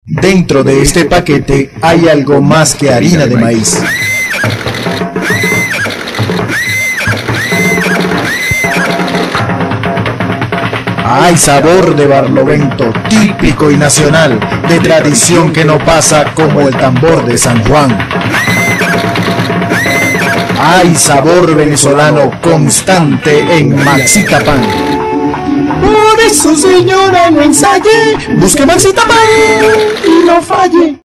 Dentro de este paquete hay algo más que harina de maíz. Hay sabor de Barlovento, típico y nacional, de tradición que no pasa como el tambor de San Juan. Hay sabor venezolano constante en Maxita Pan. Por eso, señora, no ensaye, busque Maxita Pan y no falle.